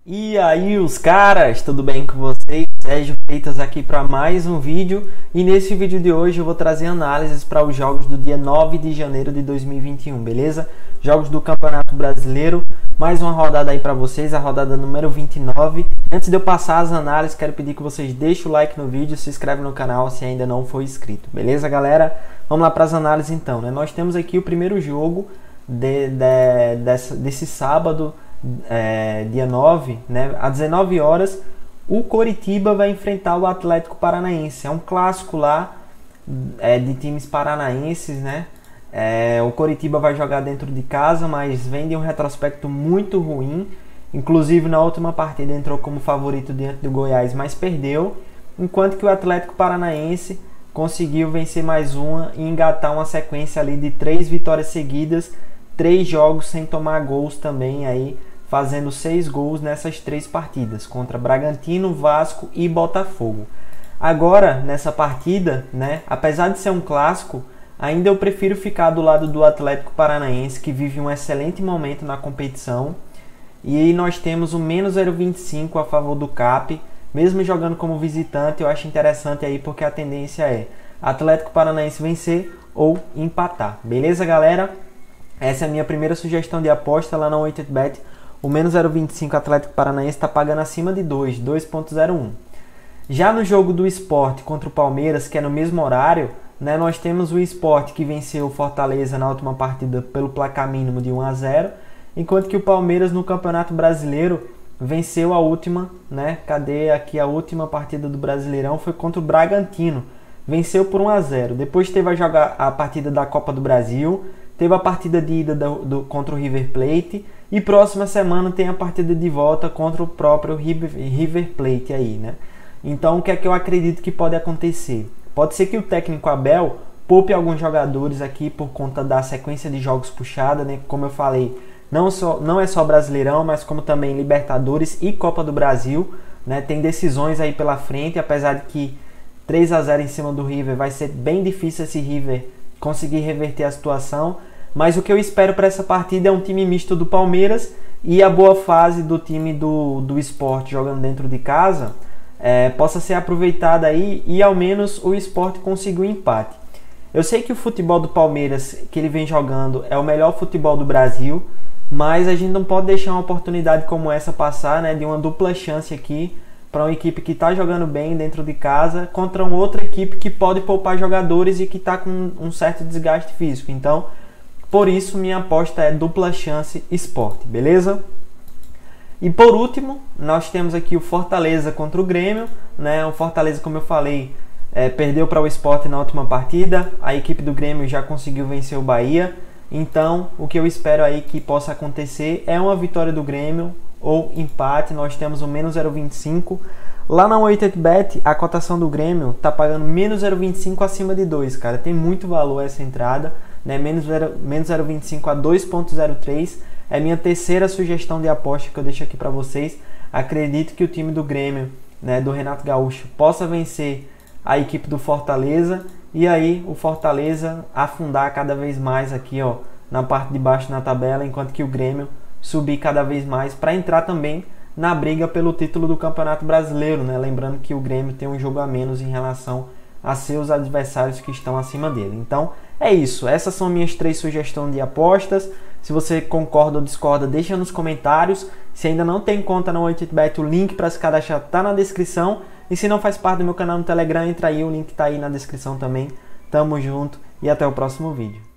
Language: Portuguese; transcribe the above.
E aí os caras, tudo bem com vocês? Sérgio Freitas aqui para mais um vídeo, e nesse vídeo de hoje eu vou trazer análises para os jogos do dia 9 de janeiro de 2021, beleza? Jogos do Campeonato Brasileiro, mais uma rodada aí para vocês, a rodada número 29. Antes de eu passar as análises, quero pedir que vocês deixem o like no vídeo, se inscreve no canal se ainda não for inscrito, beleza galera? Vamos lá para as análises então, né? Nós temos aqui o primeiro jogo desse sábado, dia 9, né, às 19 horas, o Coritiba vai enfrentar o Atlético Paranaense. É um clássico lá de times paranaenses, né? O Coritiba vai jogar dentro de casa, mas vem de um retrospecto muito ruim. Inclusive na última partida entrou como favorito diante do Goiás, mas perdeu. Enquanto que o Atlético Paranaense conseguiu vencer mais uma e engatar uma sequência ali de 3 vitórias seguidas, 3 jogos sem tomar gols também aí, fazendo 6 gols nessas 3 partidas, contra Bragantino, Vasco e Botafogo. Agora, nessa partida, né, apesar de ser um clássico, ainda eu prefiro ficar do lado do Atlético Paranaense, que vive um excelente momento na competição. E aí nós temos o menos 0,25 a favor do CAP, mesmo jogando como visitante. Eu acho interessante aí, porque a tendência é Atlético Paranaense vencer ou empatar. Beleza, galera? Essa é a minha primeira sugestão de aposta lá na 88bet. O menos 0,25 Atlético Paranaense está pagando acima de 2,01. Já no jogo do Sport contra o Palmeiras, que é no mesmo horário, né, nós temos o Sport que venceu o Fortaleza na última partida pelo placar mínimo de 1-0, enquanto que o Palmeiras no Campeonato Brasileiro venceu a última, né? Cadê aqui a última partida do Brasileirão? Foi contra o Bragantino. Venceu por 1-0. Depois teve a partida da Copa do Brasil, teve a partida de ida contra o River Plate, e próxima semana tem a partida de volta contra o próprio River Plate aí, né? Então o que é que eu acredito que pode acontecer? Pode ser que o técnico Abel poupe alguns jogadores aqui por conta da sequência de jogos puxada, né? Como eu falei, não é só Brasileirão, mas como também Libertadores e Copa do Brasil, né? Tem decisões aí pela frente, apesar de que 3-0 em cima do River vai ser bem difícil esse River conseguir reverter a situação. Mas o que eu espero para essa partida é um time misto do Palmeiras e a boa fase do time do Sport jogando dentro de casa possa ser aproveitada aí, e ao menos o Sport conseguir um empate. Eu sei que o futebol do Palmeiras que ele vem jogando é o melhor futebol do Brasil, mas a gente não pode deixar uma oportunidade como essa passar, né, de uma dupla chance aqui para uma equipe que está jogando bem dentro de casa contra uma outra equipe que pode poupar jogadores e que está com um certo desgaste físico. Então, por isso, minha aposta é dupla chance Sport, beleza? E por último, nós temos aqui o Fortaleza contra o Grêmio, né? O Fortaleza, como eu falei, perdeu para o Sport na última partida. A equipe do Grêmio já conseguiu vencer o Bahia. Então, o que eu espero aí que possa acontecer é uma vitória do Grêmio ou empate. Nós temos o menos 0,25. Lá na 88bet, a cotação do Grêmio tá pagando menos 0,25 acima de 2, cara. Tem muito valor essa entrada, né? Menos 0,25 a 2,03. É minha terceira sugestão de aposta que eu deixo aqui para vocês. Acredito que o time do Grêmio, né, do Renato Gaúcho, possa vencer a equipe do Fortaleza, e aí o Fortaleza afundar cada vez mais aqui, ó, na parte de baixo na tabela, enquanto que o Grêmio subir cada vez mais para entrar também na briga pelo título do Campeonato Brasileiro, né? Lembrando que o Grêmio tem um jogo a menos em relação a seus adversários que estão acima dele. Então é isso, essas são minhas 3 sugestões de apostas. Se você concorda ou discorda, deixa nos comentários. Se ainda não tem conta na 88bet, o link para se cadastrar está na descrição. E se não faz parte do meu canal no Telegram, entra aí, o link está aí na descrição também. Tamo junto e até o próximo vídeo.